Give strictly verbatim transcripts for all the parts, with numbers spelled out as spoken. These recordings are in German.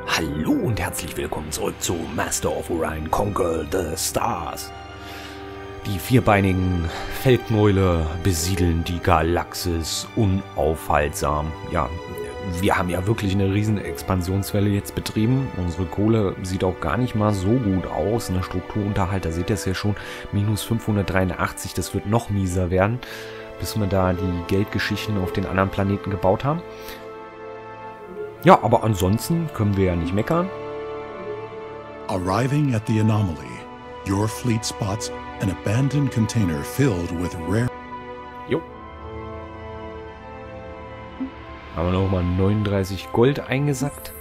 Hallo und herzlich willkommen zurück zu Master of Orion Conquer the Stars. Die vierbeinigen Feldmäule besiedeln die Galaxis unaufhaltsam. Ja, wir haben ja wirklich eine riesen Expansionswelle jetzt betrieben. Unsere Kohle sieht auch gar nicht mal so gut aus. Eine Strukturunterhalt, da seht ihr es ja schon, minus fünfhundertdreiundachtzig, das wird noch mieser werden, bis wir da die Geldgeschichten auf den anderen Planeten gebaut haben. Ja, aber ansonsten können wir ja nicht meckern. Arriving at the anomaly, your fleet spots an abandoned container filled with rare... Jo. Haben wir nochmal neununddreißig Gold eingesackt.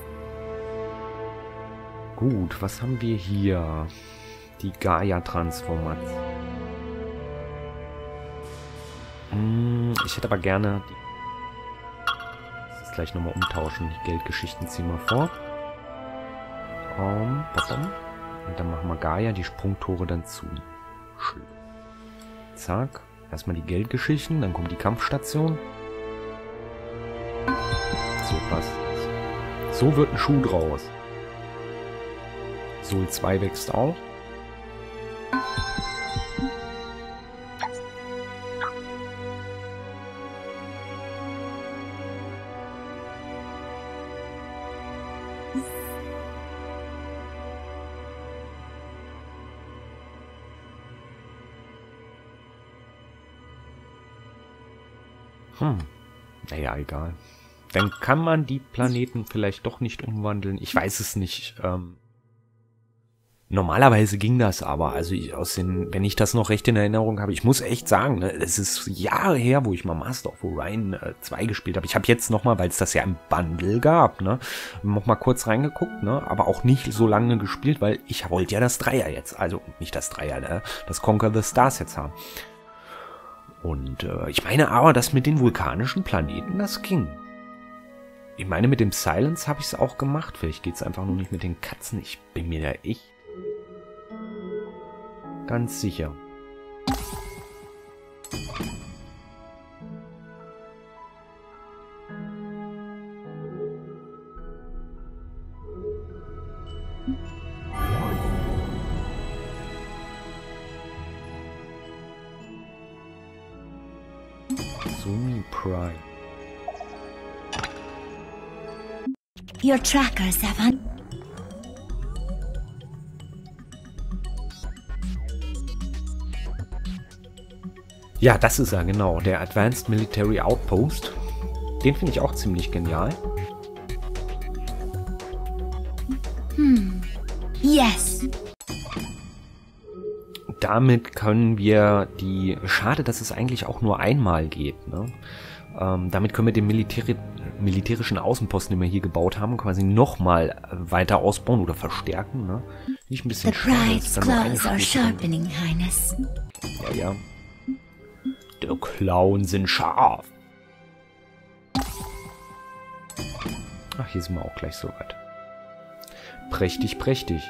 Gut, was haben wir hier? Die Gaia-Transformation. Hm, ich hätte aber gerne... Die gleich nochmal umtauschen. Die Geldgeschichten ziehen wir vor. Um, und dann machen wir Gaia die Sprungtore dann zu. Schön. Zack. Erstmal die Geldgeschichten, dann kommt die Kampfstation. So passt das. So wird ein Schuh draus. Sol zwei wächst auch. Hm, naja, egal. Dann kann man die Planeten vielleicht doch nicht umwandeln. Ich weiß es nicht. Ähm, normalerweise ging das aber. Also ich, aus den, wenn ich das noch recht in Erinnerung habe, ich muss echt sagen, ne, es ist Jahre her, wo ich mal Master of Orion äh, zwei gespielt habe. Ich habe jetzt nochmal, weil es das ja im Bundle gab, ne, noch mal kurz reingeguckt, ne, aber auch nicht so lange gespielt, weil ich wollte ja das Dreier jetzt, also nicht das Dreier, ne, das Conquer the Stars jetzt haben. Und äh, ich meine aber, das mit den vulkanischen Planeten, das ging. Ich meine, mit dem Silence habe ich es auch gemacht. Vielleicht geht es einfach nur nicht mit den Katzen. Ich bin mir da echt ganz sicher. Sumi Prime. Your trackers have un- Ja, das ist er, genau. Der Advanced Military Outpost. Den finde ich auch ziemlich genial. Hmm. Yes. Damit können wir die... Schade, dass es eigentlich auch nur einmal geht, ne? Ähm, damit können wir den Militäri militärischen Außenposten, den wir hier gebaut haben, quasi nochmal weiter ausbauen oder verstärken, ne? Nicht ein bisschen The schade, bride's dass da nur eine claws are Stufe drin sharpening, Highness. ist. Ja, ja. Die Klauen sind scharf. Ach, hier sind wir auch gleich so weit. Prächtig, prächtig.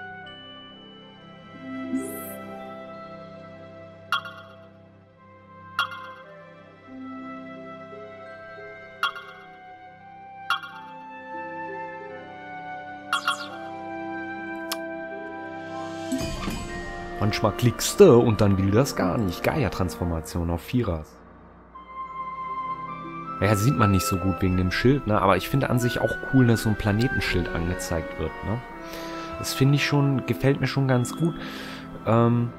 Manchmal klickst du und dann will das gar nicht. Gaia-Transformation auf Vierers. Ja, sieht man nicht so gut wegen dem Schild, ne? Aber ich finde an sich auch cool, dass so ein Planetenschild angezeigt wird, ne? Das finde ich schon, gefällt mir schon ganz gut. Ähm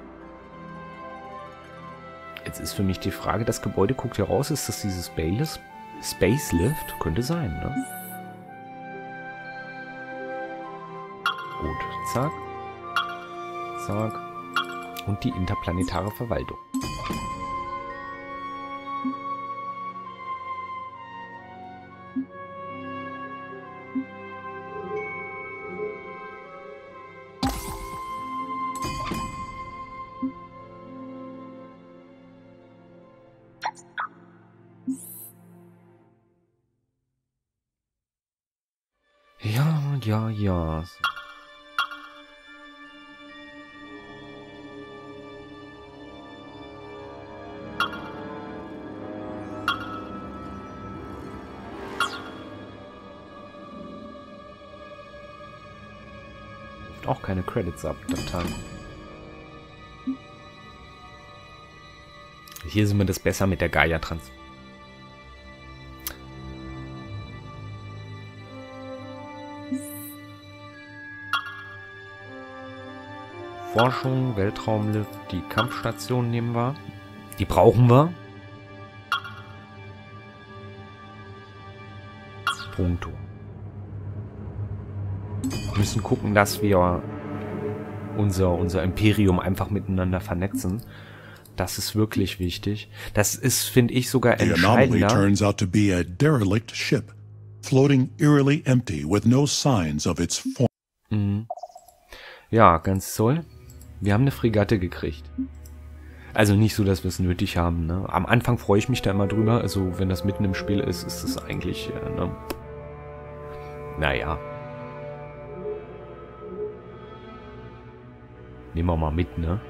Jetzt ist für mich die Frage, das Gebäude guckt hier raus, ist das dieses Space, Space Lift? Könnte sein, ne? Gut, zack. Zack. Und die interplanetare Verwaltung. Ja, ja, ja. Gibt auch keine Credits ab, Dateien. Hier sind wir das besser mit der Gaia-Trans. Forschung, Weltraumlift, die Kampfstation nehmen wir. Die brauchen wir. Sprungturm. Wir müssen gucken, dass wir unser, unser Imperium einfach miteinander vernetzen. Das ist wirklich wichtig. Das ist, finde ich, sogar entscheidender. The anomaly turns out to be a derelict ship, floating eerily empty with no signs of its form. Mhm. Ja, ganz toll. Wir haben eine Fregatte gekriegt. Also nicht so, dass wir es nötig haben. Ne? Am Anfang freue ich mich da immer drüber. Also wenn das mitten im Spiel ist, ist es eigentlich... Äh, ne? Naja. Nehmen wir mal mit, ne?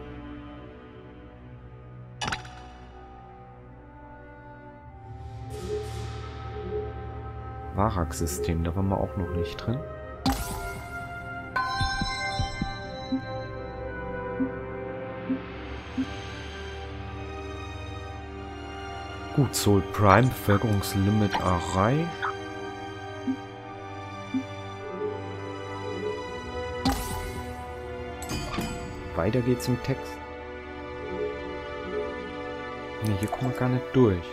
Varak-System, da waren wir auch noch nicht drin. Gut, Sol Prime, Bevölkerungslimit erreicht. Weiter geht's im Text. Ne, hier kommen wir gar nicht durch.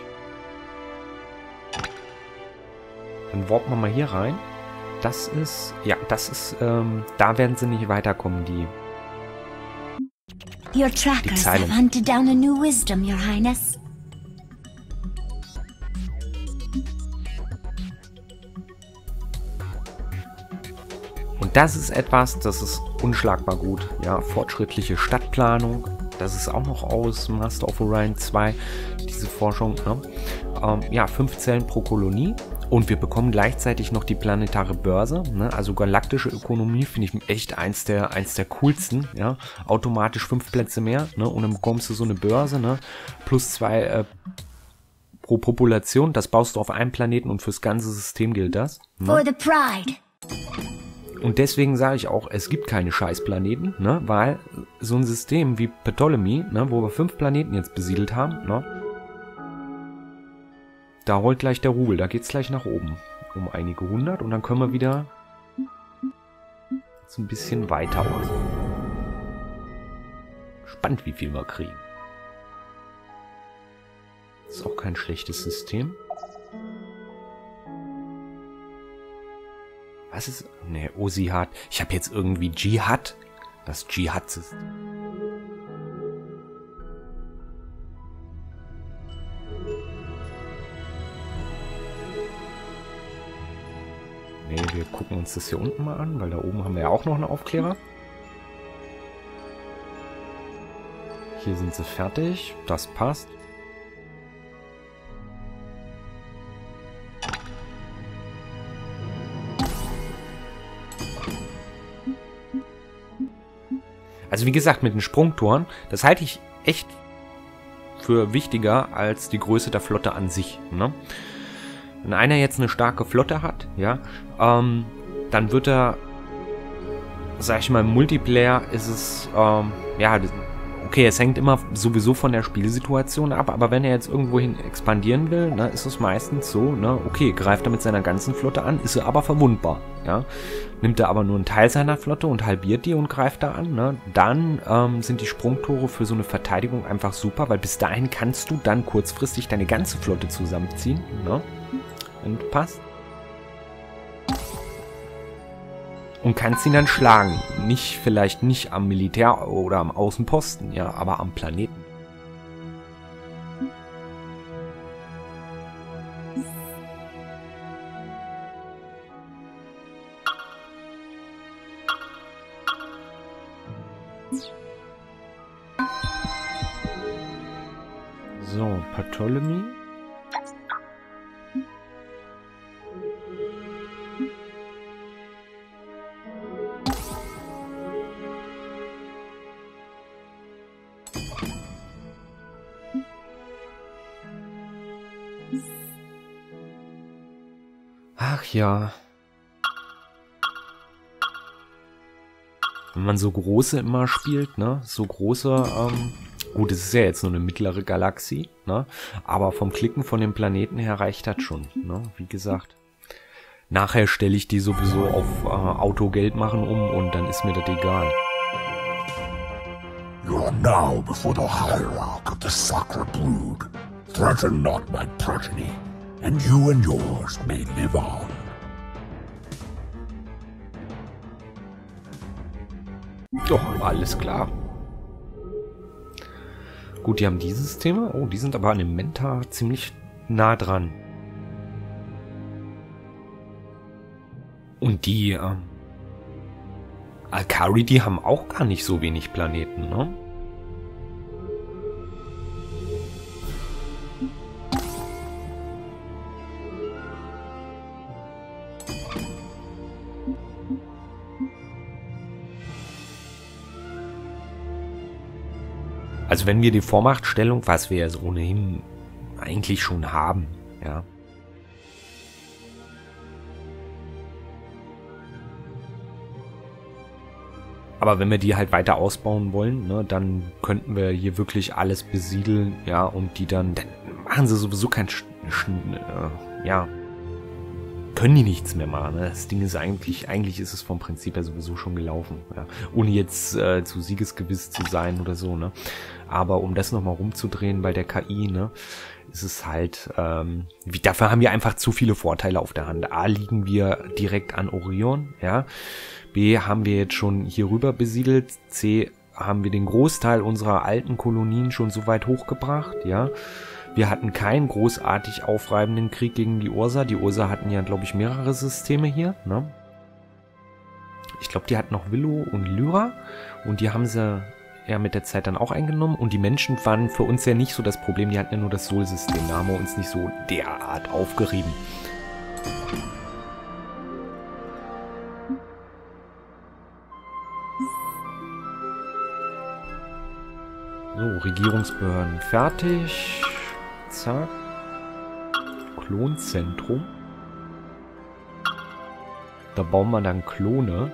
Dann warten wir mal hier rein. Das ist, ja, das ist, ähm, da werden sie nicht weiterkommen, die. Your trackers have hunted down a new wisdom, Your Highness. Und das ist etwas, das ist unschlagbar gut. Ja, fortschrittliche Stadtplanung. Das ist auch noch aus Master of Orion zwei, diese Forschung. Ne? Ähm, ja, fünf Zellen pro Kolonie. Und wir bekommen gleichzeitig noch die planetare Börse. Ne? Also galaktische Ökonomie finde ich echt eins der, eins der coolsten. Ja? Automatisch fünf Plätze mehr. Ne? Und dann bekommst du so eine Börse. Ne? Plus zwei äh, pro Population. Das baust du auf einem Planeten und fürs ganze System gilt das. Ne? For the pride. Und deswegen sage ich auch, es gibt keine Scheißplaneten, ne? Weil so ein System wie Ptolemy, ne, wo wir fünf Planeten jetzt besiedelt haben, ne, da rollt gleich der Rubel, da geht's gleich nach oben um einige hundert und dann können wir wieder so ein bisschen weiter aus. Spannend, wie viel wir kriegen. Ist auch kein schlechtes System. Was ist... Ne, Osihat. Ich habe jetzt irgendwie Dschihad. Das Dschihad-System. Ne, wir gucken uns das hier unten mal an, weil da oben haben wir ja auch noch einen Aufklärer. Hier sind sie fertig. Das passt. Also wie gesagt, mit den Sprungtoren, das halte ich echt für wichtiger als die Größe der Flotte an sich. Ne? Wenn einer jetzt eine starke Flotte hat, ja, ähm, dann wird er, sag ich mal, im Multiplayer ist es, ähm, ja, okay, es hängt immer sowieso von der Spielsituation ab, aber wenn er jetzt irgendwohin expandieren will, ne, ist es meistens so, ne, okay, greift er mit seiner ganzen Flotte an, ist er aber verwundbar, ja. Nimmt er aber nur einen Teil seiner Flotte und halbiert die und greift da an, ne, dann ähm, sind die Sprungtore für so eine Verteidigung einfach super, weil bis dahin kannst du dann kurzfristig deine ganze Flotte zusammenziehen, ne, und passt. Und kannst ihn dann schlagen. Nicht, vielleicht nicht am Militär oder am Außenposten, ja, aber am Planeten. So, Ptolemy. Ach ja. wenn man so große immer spielt, ne, so große, ähm, gut, es ist ja jetzt nur eine mittlere Galaxie, ne, aber vom Klicken von den Planeten her reicht das schon, ne, wie gesagt. Nachher stelle ich die sowieso auf äh, Autogeld machen um und dann ist mir das egal. You are now before the hierarch of the sacred brood. Threaten not my progeny, and you and yours may live on. Doch, alles klar. Gut, die haben dieses Thema. Oh, die sind aber an dem Mentor ziemlich nah dran. Und die äh, Alkari, die haben auch gar nicht so wenig Planeten, ne? Also wenn wir die Vormachtstellung, was wir ja ohnehin eigentlich schon haben, ja. Aber wenn wir die halt weiter ausbauen wollen, ne, dann könnten wir hier wirklich alles besiedeln, ja, und die dann, dann machen sie sowieso kein, Sch Sch äh, ja, können die nichts mehr machen. Ne? Das Ding ist eigentlich, eigentlich ist es vom Prinzip her sowieso schon gelaufen, ja, ohne jetzt äh, zu siegesgewiss zu sein oder so, ne. Aber um das nochmal rumzudrehen bei der K I, ne, ist es halt, ähm, wie, dafür haben wir einfach zu viele Vorteile auf der Hand. A, liegen wir direkt an Orion, ja. B, haben wir jetzt schon hier rüber besiedelt. C, haben wir den Großteil unserer alten Kolonien schon so weit hochgebracht, ja. Wir hatten keinen großartig aufreibenden Krieg gegen die Ursa. Die Ursa hatten ja, glaube ich, mehrere Systeme hier, ne. Ich glaube, die hatten noch Willow und Lyra und die haben sie ja mit der Zeit dann auch eingenommen. Und die Menschen waren für uns ja nicht so das Problem, die hatten ja nur das Sol-System. Da haben wir uns nicht so derart aufgerieben. So, Regierungsbehörden fertig. Zack. Klonzentrum. Da bauen wir dann Klone.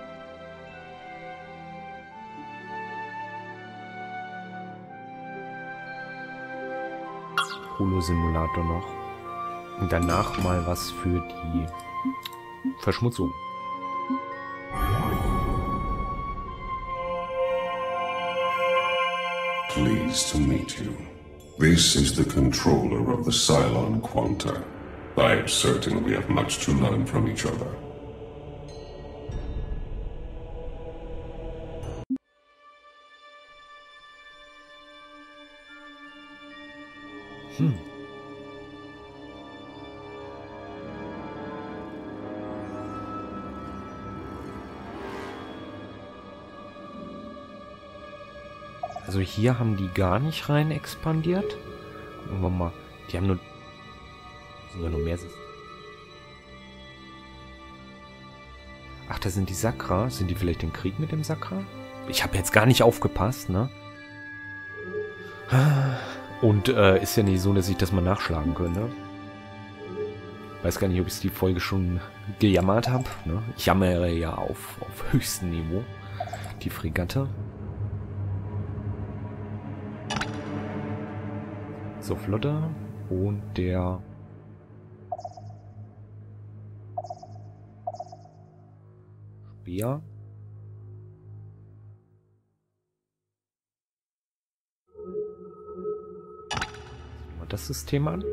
Holo-Simulator noch. Und danach mal was für die Verschmutzung. Pleased to meet you. This is the controller of the Cylon Quanta. I am certain we have much to learn from each other. Hm. Also hier haben die gar nicht rein expandiert. Gucken wir mal. Die haben nur sogar noch mehr. Ach, da sind die Sakra. Sind die vielleicht im Krieg mit dem Sakra? Ich habe jetzt gar nicht aufgepasst, ne? Und äh, ist ja nicht so, dass ich das mal nachschlagen könnte. Weiß gar nicht, ob ich die Folge schon gejammert habe. Ne? Ich jammere ja auf, auf höchstem Niveau. Die Fregatte. So, Flotte. Und der... Speer. Das System an.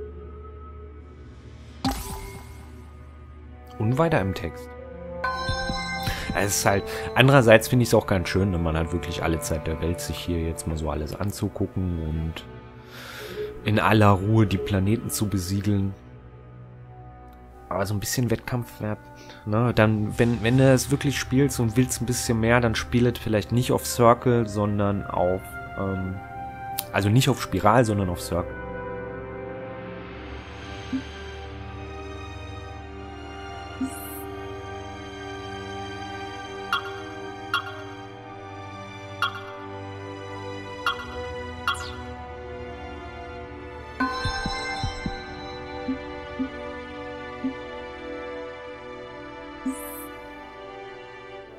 Und weiter im Text. Es ist halt, andererseits finde ich es auch ganz schön, wenn man hat wirklich alle Zeit der Welt, sich hier jetzt mal so alles anzugucken und in aller Ruhe die Planeten zu besiedeln. Aber so ein bisschen Wettkampfwert, ne? Dann, wenn, wenn du es wirklich spielst und willst ein bisschen mehr, dann spielt vielleicht nicht auf Circle, sondern auf, ähm, also nicht auf Spiral, sondern auf Circle.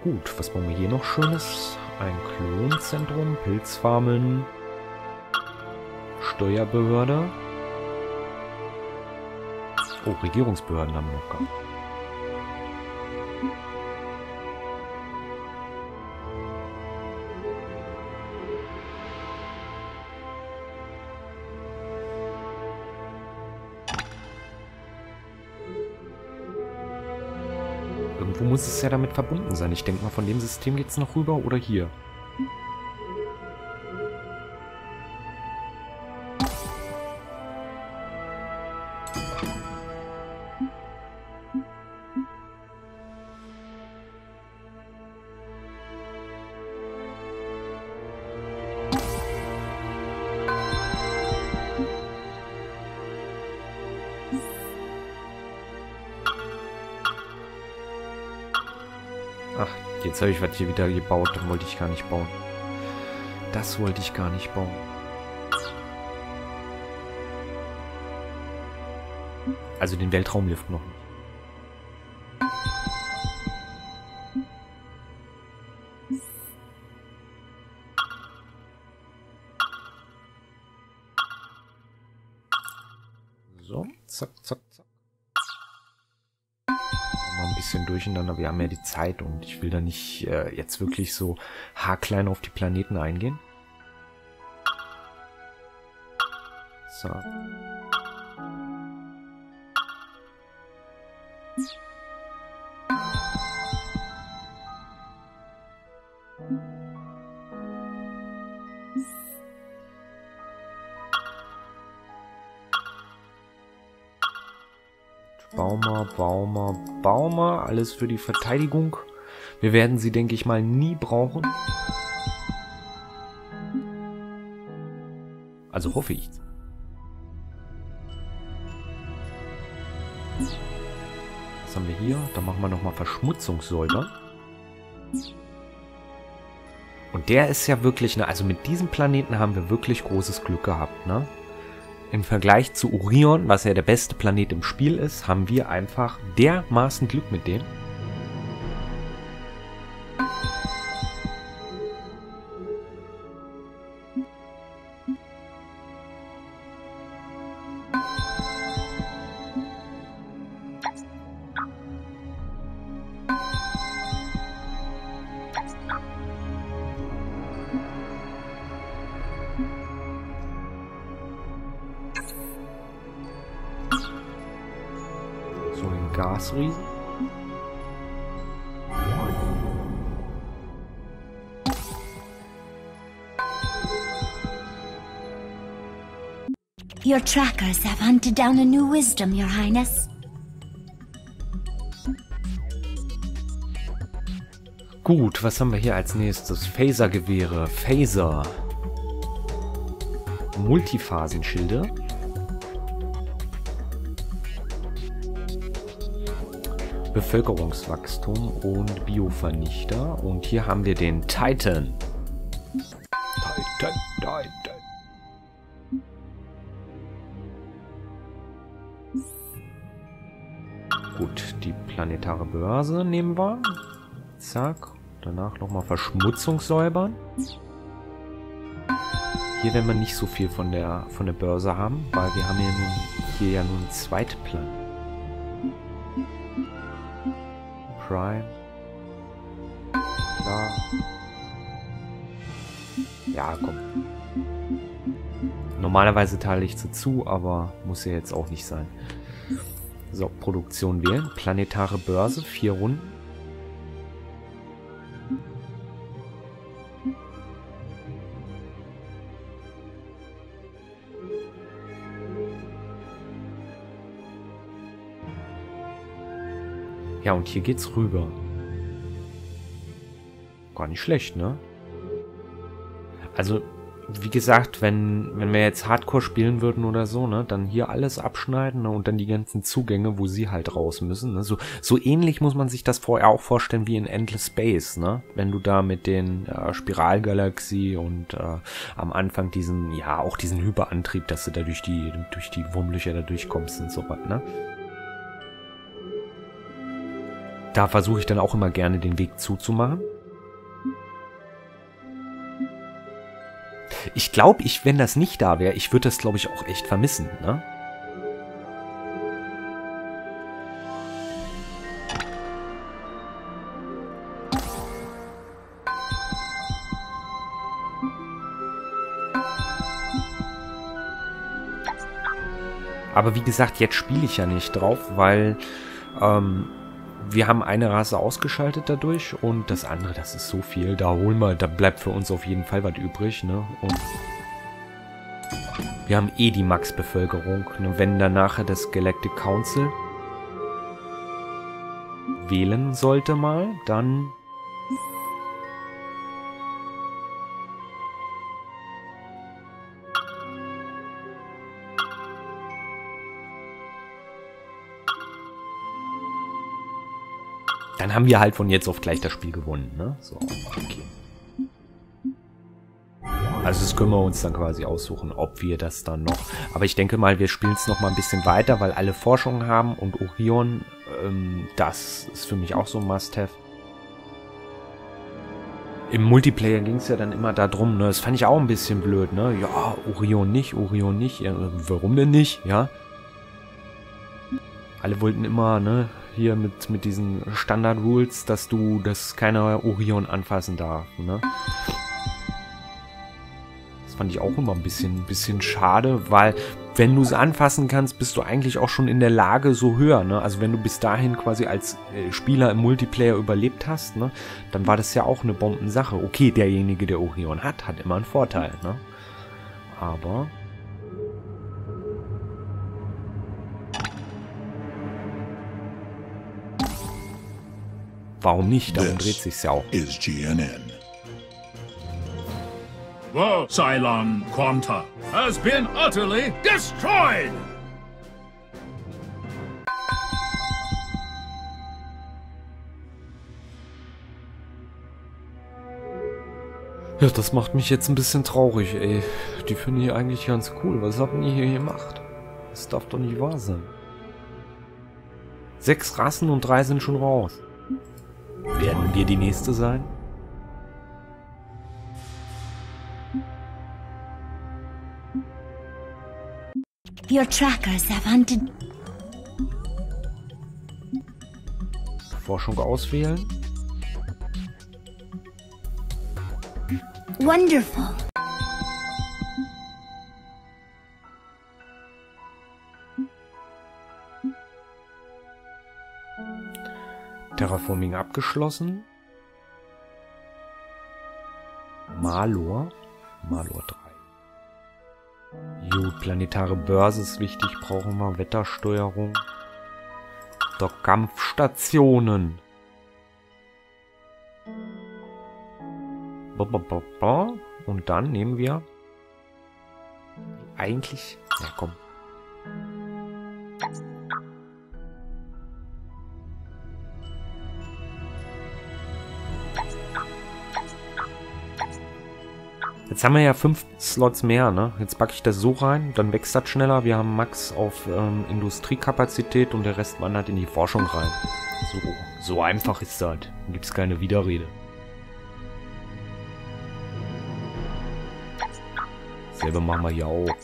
Gut, was bauen wir hier noch Schönes? Ein Klonzentrum, Pilzfarmen, Steuerbehörde. Oh, Regierungsbehörden haben wir noch gehabt. Irgendwo muss es ja damit verbunden sein. Ich denke mal, von dem System geht es noch rüber oder hier. Ach, jetzt habe ich was hier wieder gebaut. Das wollte ich gar nicht bauen. Das wollte ich gar nicht bauen. Also den Weltraumlift noch nicht. So, zack, zack, zack. Mal ein bisschen durcheinander. Wir haben ja die Zeit und ich will da nicht äh, jetzt wirklich so haarklein auf die Planeten eingehen. So. Baumer, Baumer, Baumer. Alles für die Verteidigung. Wir werden sie, denke ich mal, nie brauchen. Also hoffe ich. Was haben wir hier? Da machen wir nochmal Verschmutzungssäuber. Und der ist ja wirklich, ne, also mit diesem Planeten haben wir wirklich großes Glück gehabt, ne? Im Vergleich zu Orion, was ja der beste Planet im Spiel ist, haben wir einfach dermaßen Glück mit dem. So ein Gasriesen. Your trackers have hunted down a new wisdom, Your Highness. Gut, was haben wir hier als nächstes? Phaser-Gewehre, Phaser. Multiphasenschilde. Bevölkerungswachstum und Biovernichter. Und hier haben wir den Titan. Titan, Titan. Gut, die planetare Börse nehmen wir. Zack. Danach nochmal Verschmutzung säubern. Hier werden wir nicht so viel von der, von der Börse haben, weil wir haben hier, nun, hier ja nun einen zweiten Plan. Prime. Klar. Ja, komm. Normalerweise teile ich sie zu, aber muss ja jetzt auch nicht sein. So, Produktion wählen. Planetare Börse, vier Runden. Ja, und hier geht's rüber. Gar nicht schlecht, ne? Also, wie gesagt, wenn, wenn wir jetzt Hardcore spielen würden oder so, ne, dann hier alles abschneiden, ne, und dann die ganzen Zugänge, wo sie halt raus müssen, ne? So, so ähnlich muss man sich das vorher auch vorstellen wie in Endless Space, ne? Wenn du da mit den äh, Spiralgalaxie und äh, am Anfang diesen, ja, auch diesen Hyperantrieb, dass du da durch die, durch die Wurmlöcher da durchkommst und so was, ne? Da versuche ich dann auch immer gerne den Weg zuzumachen. Ich glaube, ich, wenn das nicht da wäre, ich würde das, glaube ich, auch echt vermissen, ne? Aber wie gesagt, jetzt spiele ich ja nicht drauf, weil ähm, wir haben eine Rasse ausgeschaltet dadurch und das andere, das ist so viel. Da holen wir, da bleibt für uns auf jeden Fall was übrig, ne? Und wir haben eh die Max-Bevölkerung. Ne? Wenn dann nachher das Galactic Council wählen sollte mal, dann... Dann haben wir halt von jetzt auf gleich das Spiel gewonnen, ne? So, okay. Also das können wir uns dann quasi aussuchen, ob wir das dann noch... Aber ich denke mal, wir spielen es noch mal ein bisschen weiter, weil alle Forschungen haben und Orion, ähm, das ist für mich auch so ein Must-Have. Im Multiplayer ging es ja dann immer darum, ne? Das fand ich auch ein bisschen blöd, ne? Ja, Orion nicht, Orion nicht. Ja, warum denn nicht, ja? Alle wollten immer, ne? Hier mit, mit diesen Standard-Rules, dass du, dass keiner Orion anfassen darf, ne? Das fand ich auch immer ein bisschen, bisschen schade, weil wenn du es anfassen kannst, bist du eigentlich auch schon in der Lage so höher, ne? Also wenn du bis dahin quasi als äh, Spieler im Multiplayer überlebt hast, ne? Dann war das ja auch eine Bombensache. Okay, derjenige, der Orion hat, hat immer einen Vorteil, ne? Aber... Warum nicht? Darum dreht sich's ja auch. Is G N N. The Cylon Quanta has been utterly destroyed! Ja, das macht mich jetzt ein bisschen traurig, ey. Die finde ich eigentlich ganz cool. Was habt ihr hier gemacht? Das darf doch nicht wahr sein. Sechs Rassen und drei sind schon raus. Werden wir die nächste sein? Your trackers have hunted. Forschung auswählen. Wonderful. Terraforming abgeschlossen. Malor. Malor drei. Gut, planetare Börse ist wichtig. Brauchen wir Wettersteuerung. Doch Kampfstationen. Und dann nehmen wir eigentlich... Ja, komm. Jetzt haben wir ja fünf Slots mehr, ne? Jetzt packe ich das so rein, dann wächst das schneller. Wir haben Max auf ähm, Industriekapazität und der Rest wandert in die Forschung rein. So, so einfach ist das. Da gibt es keine Widerrede. Selber machen wir hier auch.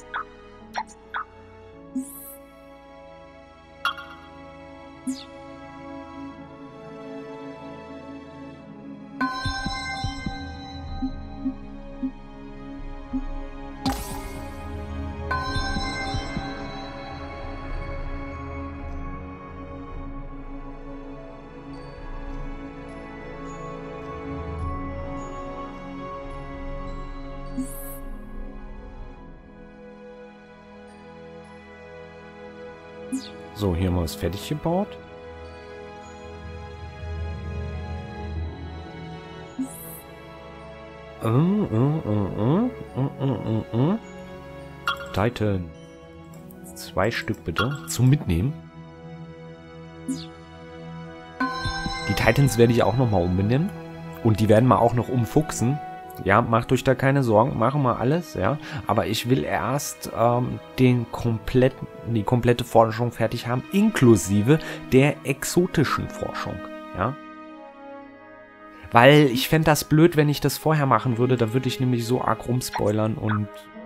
So, hier haben wir es fertig gebaut. Uh, uh, uh, uh, uh, uh, uh. Titan. Zwei Stück bitte. Zum Mitnehmen. Die Titans werde ich auch nochmal umbenennen. Und die werden wir auch noch umfuchsen. Ja, macht euch da keine Sorgen, machen wir alles, ja. Aber ich will erst ähm, den kompletten, die komplette Forschung fertig haben, inklusive der exotischen Forschung. Ja. Weil ich fände das blöd, wenn ich das vorher machen würde. Da würde ich nämlich so arg rumspoilern und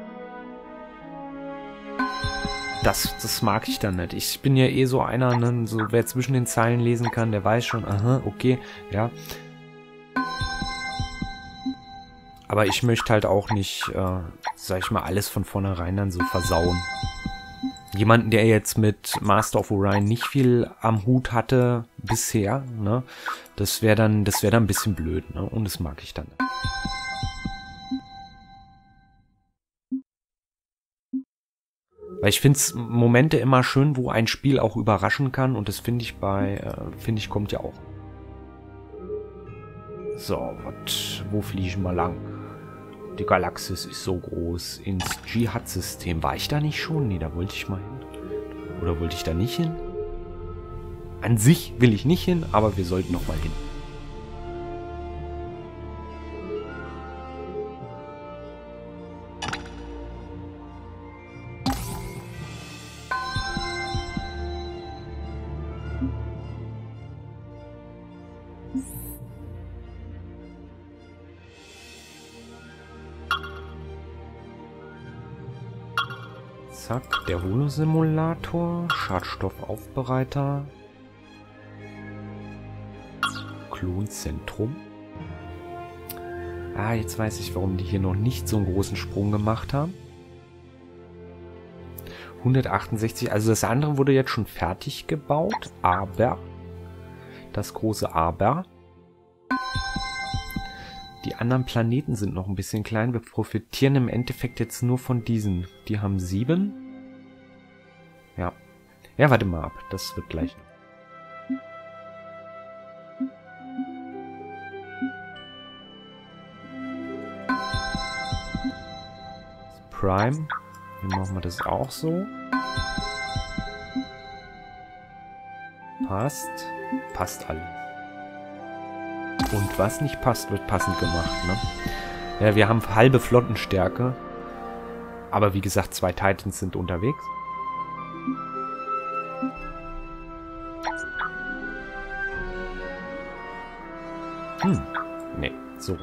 das, das mag ich dann nicht. Ich bin ja eh so einer, ne, so wer zwischen den Zeilen lesen kann, der weiß schon, aha, okay, ja. Aber ich möchte halt auch nicht, äh, sag ich mal, alles von vornherein dann so versauen. Jemanden, der jetzt mit Master of Orion nicht viel am Hut hatte bisher, ne, das wäre dann, das wäre dann ein bisschen blöd, ne, und das mag ich dann nicht. Weil ich finde es Momente immer schön, wo ein Spiel auch überraschen kann, und das finde ich bei, äh, finde ich, kommt ja auch. So, wat, wo fliegen wir lang? Die Galaxis ist so groß. Ins Dschihad-System. War ich da nicht schon? Nee, da wollte ich mal hin. Oder wollte ich da nicht hin? An sich will ich nicht hin, aber wir sollten noch mal hin. Zack, der Holosimulator, Schadstoffaufbereiter, Klonzentrum. Ah, jetzt weiß ich, warum die hier noch nicht so einen großen Sprung gemacht haben. hundertachtundsechzig, also das andere wurde jetzt schon fertig gebaut, aber, das große Aber, die anderen Planeten sind noch ein bisschen klein. Wir profitieren im Endeffekt jetzt nur von diesen. Die haben sieben. Ja. Ja, warte mal ab. Das wird gleich. Prime. Hier machen wir das auch so. Passt. Passt alles. Und was nicht passt, wird passend gemacht, ne? Ja, wir haben halbe Flottenstärke. Aber wie gesagt, zwei Titans sind unterwegs. Hm, nee, so.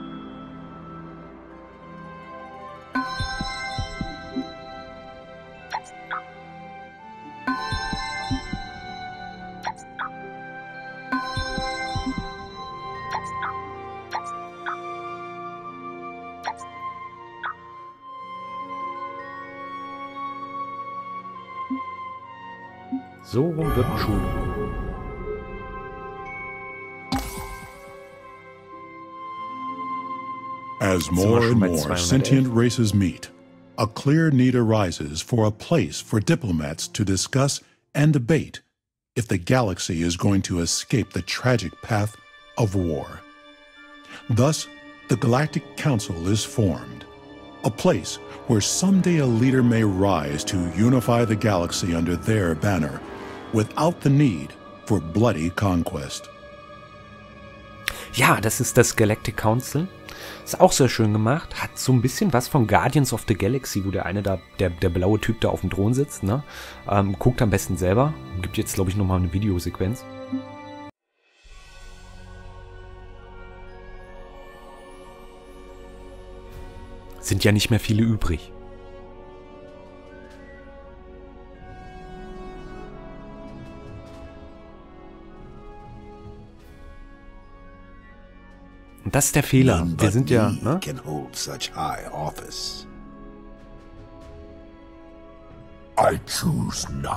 So rum wird schon. As more and more sentient races meet, a clear need arises for a place for diplomats to discuss and debate if the galaxy is going to escape the tragic path of war. Thus, the Galactic Council is formed, a place where someday a leader may rise to unify the galaxy under their banner, without the need for bloody conquest. Ja, das ist das Galactic Council. Ist auch sehr schön gemacht. Hat so ein bisschen was von Guardians of the Galaxy, wo der eine da, der, der blaue Typ da auf dem Thron sitzt, ne? Ähm, guckt am besten selber. Gibt jetzt, glaube ich, nochmal eine Videosequenz. Sind ja nicht mehr viele übrig. Und das ist der Fehler. Wir sind ja, ne? I choose none.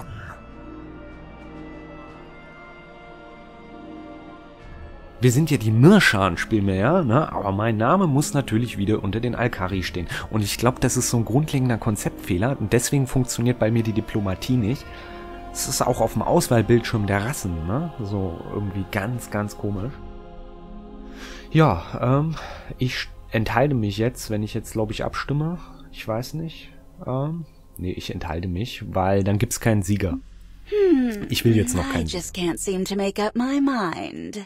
Wir sind ja die Mirschan, spielen wir ja, ne? Aber mein Name muss natürlich wieder unter den Alkari stehen. Und ich glaube, das ist so ein grundlegender Konzeptfehler. Und deswegen funktioniert bei mir die Diplomatie nicht. Es ist auch auf dem Auswahlbildschirm der Rassen, ne? So irgendwie ganz, ganz komisch. Ja, ähm, ich enthalte mich jetzt, wenn ich jetzt, glaube ich, abstimme. Ich weiß nicht. Ähm, nee, ich enthalte mich, weil dann gibt's keinen Sieger. Hmm, Ich will jetzt noch keinen I just can't seem to make up my mind.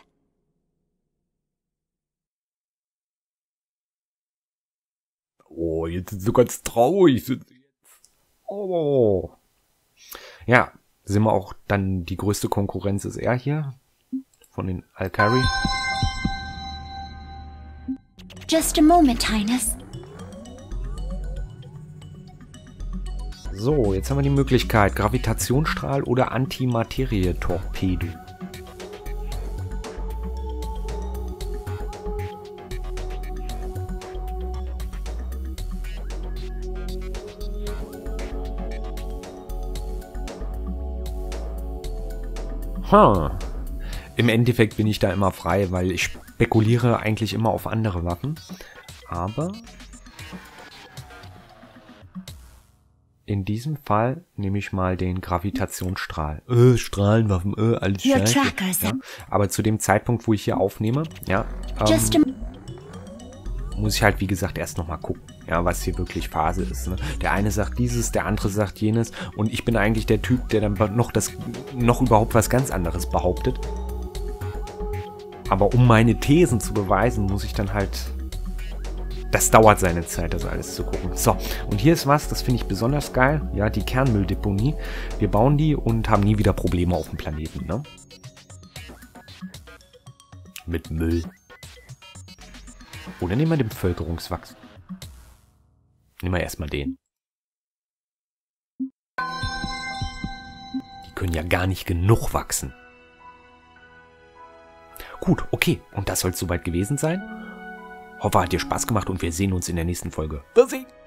Oh, jetzt sind sie ganz traurig. Sind sie jetzt. Oh. Ja, sind wir auch dann, die größte Konkurrenz ist er hier. von den Alkari. Just a moment, Highness. So, jetzt haben wir die Möglichkeit. Gravitationsstrahl oder Antimaterie-Torpedo. Hm. Im Endeffekt bin ich da immer frei, weil ich spekuliere eigentlich immer auf andere Waffen. Aber in diesem Fall nehme ich mal den Gravitationsstrahl. Äh, Strahlenwaffen, äh, alles scheiße. Ja. Aber zu dem Zeitpunkt, wo ich hier aufnehme, ja, ähm, muss ich halt, wie gesagt, erst nochmal gucken, ja, was hier wirklich Phase ist. Ne? Der eine sagt dieses, der andere sagt jenes. Und ich bin eigentlich der Typ, der dann noch, das, noch überhaupt was ganz anderes behauptet. Aber um meine Thesen zu beweisen, muss ich dann halt... Das dauert seine Zeit, das alles zu gucken. So, und hier ist was, das finde ich besonders geil. Ja, die Kernmülldeponie. Wir bauen die und haben nie wieder Probleme auf dem Planeten, ne? Mit Müll. Oder nehmen wir den Bevölkerungswachstum. Nehmen wir erstmal den. Die können ja gar nicht genug wachsen. Gut, okay. Und das soll es soweit gewesen sein. Hoffe, hat dir Spaß gemacht und wir sehen uns in der nächsten Folge. Wir sehen.